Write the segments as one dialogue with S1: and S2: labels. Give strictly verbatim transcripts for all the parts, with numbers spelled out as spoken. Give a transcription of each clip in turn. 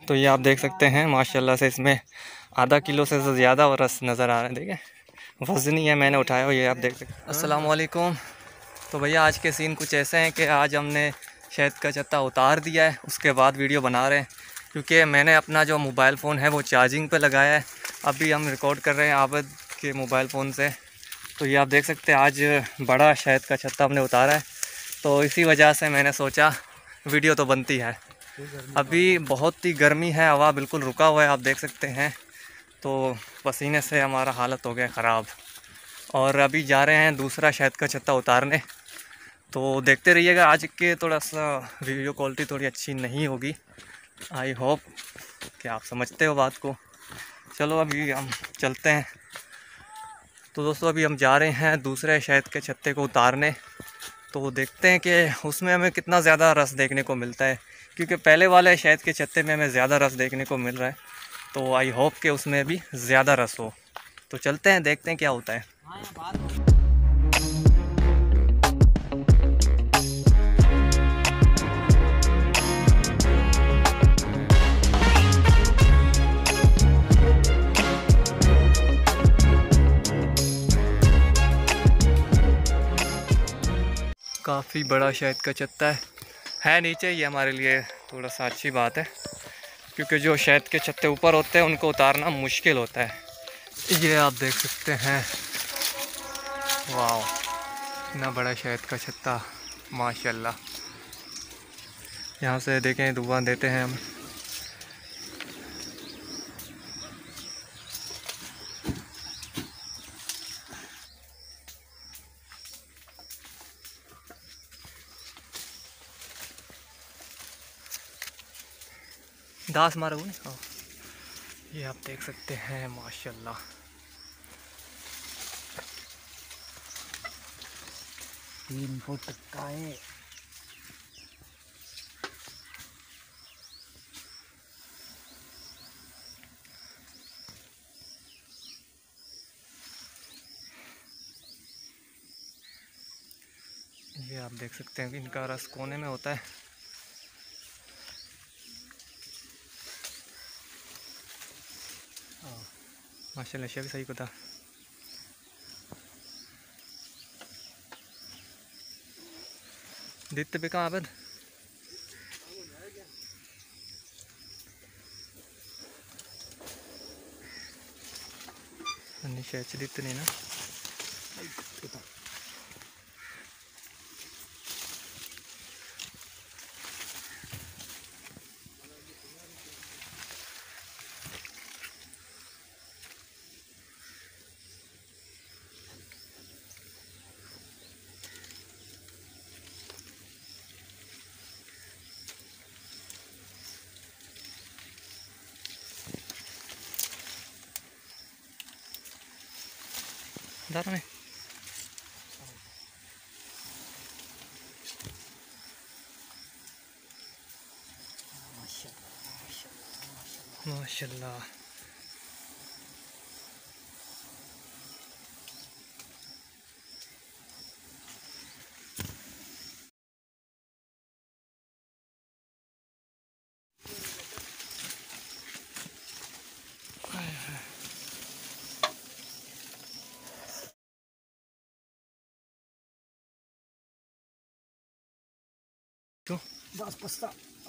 S1: तो ये आप देख सकते हैं माशाल्लाह से इसमें आधा किलो से ज़्यादा रस नज़र आ रहा है। देखिए वज़नी है, मैंने उठाया हुआ, ये आप देख सकते हैं। अस्सलाम वालेकुम। तो भैया आज के सीन कुछ ऐसे हैं कि आज हमने शहद का चत्ता उतार दिया है, उसके बाद वीडियो बना रहे हैं क्योंकि मैंने अपना जो मोबाइल फ़ोन है वो चार्जिंग पे लगाया है। अभी हम रिकॉर्ड कर रहे हैं आबिद के मोबाइल फ़ोन से। तो ये आप देख सकते हैं आज बड़ा शहद का चत्ता हमने उतारा है, तो इसी वजह से मैंने सोचा वीडियो तो बनती है। अभी बहुत ही गर्मी है, हवा बिल्कुल रुका हुआ है, आप देख सकते हैं। तो पसीने से हमारा हालत हो गया ख़राब और अभी जा रहे हैं दूसरा शहद का चत्ता उतारने। तो देखते रहिएगा। आज के थोड़ा सा वीडियो क्वालिटी थोड़ी अच्छी नहीं होगी, आई होप कि आप समझते हो बात को। चलो अभी हम चलते हैं। तो दोस्तों अभी हम जा रहे हैं दूसरे शहद के चत्ते को उतारने। तो देखते हैं कि उसमें हमें कितना ज़्यादा रस देखने को मिलता है, क्योंकि पहले वाले शहद के चत्ते में हमें ज़्यादा रस देखने को मिल रहा है। तो आई होप कि उसमें भी ज़्यादा रस हो। तो चलते हैं, देखते हैं क्या होता है। काफ़ी बड़ा शहद का चत्ता है है नीचे, ये हमारे लिए थोड़ा सा अच्छी बात है, क्योंकि जो शहद के चत्ते ऊपर होते हैं उनको उतारना मुश्किल होता है। ये आप देख सकते हैं, वाह इतना बड़ा शहद का चत्ता माशाल्लाह। यहाँ से देखें धुआं देते हैं हम। दास मारा हुआ ना, ये आप देख सकते हैं माशाल्लाह।
S2: तीन फुट का है।
S1: ये आप देख सकते हैं कि इनका रस कोने में होता है। माशाल्लाह शेफ सही पता। दित्ते पे कहाँ आबद शेच दित्ते नहीं ना। दारा में माशाल्लाह। क्यों
S2: बस पस्ता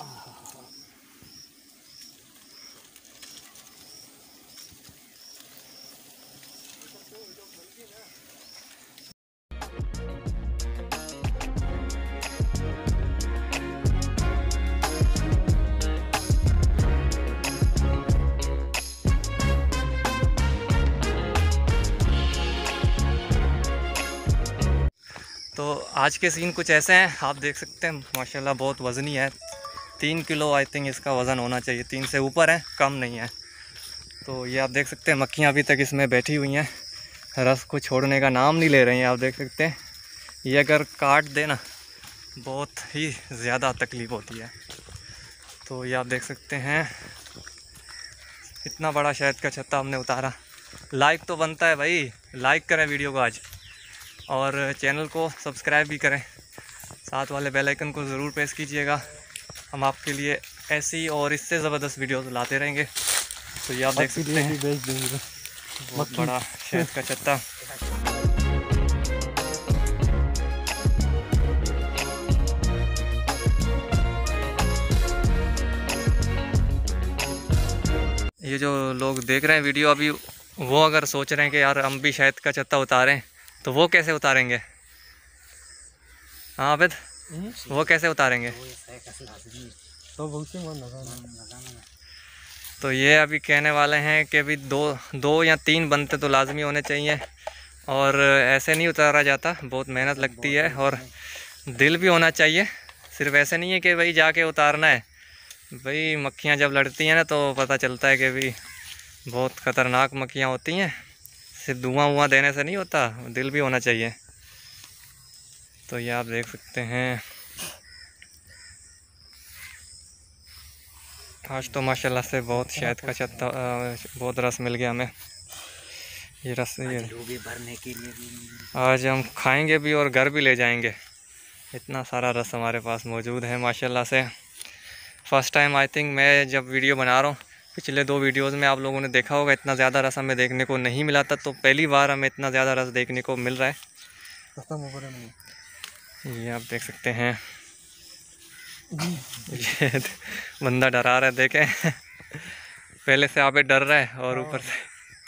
S1: तो आज के सीन कुछ ऐसे हैं, आप देख सकते हैं माशाल्लाह बहुत वज़नी है। तीन किलो आई थिंक इसका वज़न होना चाहिए, तीन से ऊपर है, कम नहीं है। तो ये आप देख सकते हैं मक्खियाँ अभी तक इसमें बैठी हुई हैं, रस को छोड़ने का नाम नहीं ले रही हैं। आप देख सकते हैं ये अगर काट देना बहुत ही ज़्यादा तकलीफ़ होती है। तो ये आप देख सकते हैं इतना बड़ा शहद का छत्ता हमने उतारा। लाइक तो बनता है भाई, लाइक करें वीडियो को आज और चैनल को सब्सक्राइब भी करें, साथ वाले बेल आइकन को ज़रूर प्रेस कीजिएगा। हम आपके लिए ऐसी और इससे ज़बरदस्त वीडियोस लाते रहेंगे। तो ये आप देख सकते हैं
S2: बेच देंगे
S1: बहुत बड़ा शहद का चत्ता। ये जो लोग देख रहे हैं वीडियो अभी, वो अगर सोच रहे हैं कि यार हम भी शहद का चत्ता उतारें, तो वो कैसे उतारेंगे? हाँ आबिद, वो कैसे उतारेंगे? तो ये अभी कहने वाले हैं कि अभी दो दो या तीन बंदे तो लाजमी होने चाहिए, और ऐसे नहीं उतारा जाता, बहुत मेहनत लगती है और दिल भी होना चाहिए। सिर्फ ऐसे नहीं है कि भाई जाके उतारना है, भाई मक्खियाँ जब लड़ती हैं ना तो पता चलता है कि भाई बहुत ख़तरनाक मक्खियाँ होती हैं। सिर्फ धुआं वुआं देने से नहीं होता, दिल भी होना चाहिए। तो ये आप देख सकते हैं, आज तो माशाल्लाह से बहुत शहद का चत्ता, बहुत रस मिल गया हमें। ये रस ये
S2: भरने के लिए
S1: आज हम खाएंगे भी और घर भी ले जाएंगे, इतना सारा रस हमारे पास मौजूद है माशाल्लाह से। फ़र्स्ट टाइम आई थिंक मैं जब वीडियो बना रहा हूँ, पिछले दो वीडियोज़ में आप लोगों ने देखा होगा इतना ज़्यादा रस हमें देखने को नहीं मिला था, तो पहली बार हमें इतना ज़्यादा रस देखने को मिल रहा है। ये आप देख सकते हैं, ये बंदा डरा रहा है, देखें पहले से आप डर रहा है और ऊपर से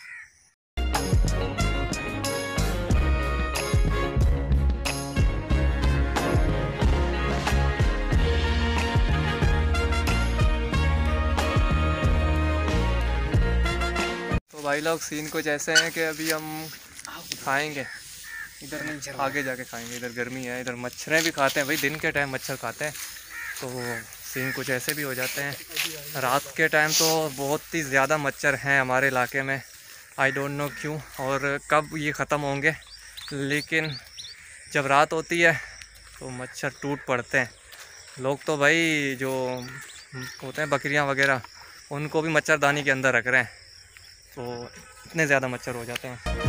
S1: तो भाई लोग सीन कुछ ऐसे हैं कि अभी हम खाएंगे, इधर नहीं आगे जाके खाएंगे, इधर गर्मी है, इधर मच्छरें भी खाते हैं भाई, दिन के टाइम मच्छर खाते हैं, तो सीन कुछ ऐसे भी हो जाते हैं। रात के टाइम तो बहुत ही ज़्यादा मच्छर हैं हमारे इलाके में, आई डोंट नो क्यों और कब ये ख़त्म होंगे, लेकिन जब रात होती है तो मच्छर टूट पड़ते हैं। लोग तो भाई जो होते हैं बकरियां वगैरह, उनको भी मच्छरदानी के अंदर रख रहे हैं, तो इतने ज़्यादा मच्छर हो जाते हैं।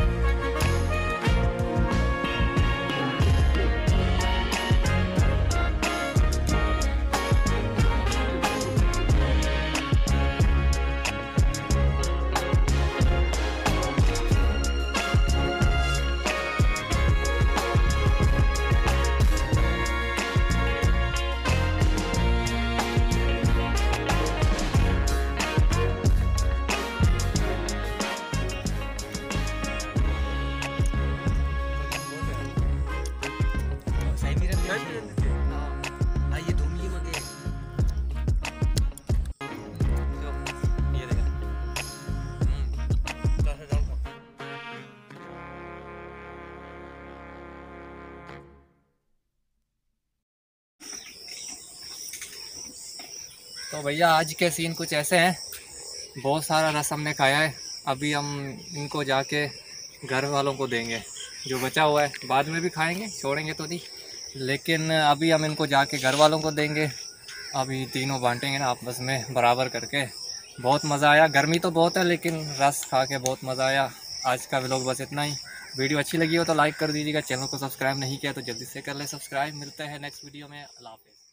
S1: तो भैया आज के सीन कुछ ऐसे हैं, बहुत सारा रस हमने खाया है, अभी हम इनको जाके घर वालों को देंगे, जो बचा हुआ है बाद में भी खाएंगे, छोड़ेंगे तो नहीं, लेकिन अभी हम इनको जाके घर वालों को देंगे। अभी तीनों बांटेंगे ना आपस में बराबर करके। बहुत मज़ा आया, गर्मी तो बहुत है लेकिन रस खा के बहुत मज़ा आया। आज का व्लॉग बस इतना ही। वीडियो अच्छी लगी हो तो लाइक कर दीजिएगा, चैनल को सब्सक्राइब नहीं किया तो जल्दी से कर ले सब्सक्राइब। मिलते हैं नेक्स्ट वीडियो में, अल्लाह हाफ़िज़।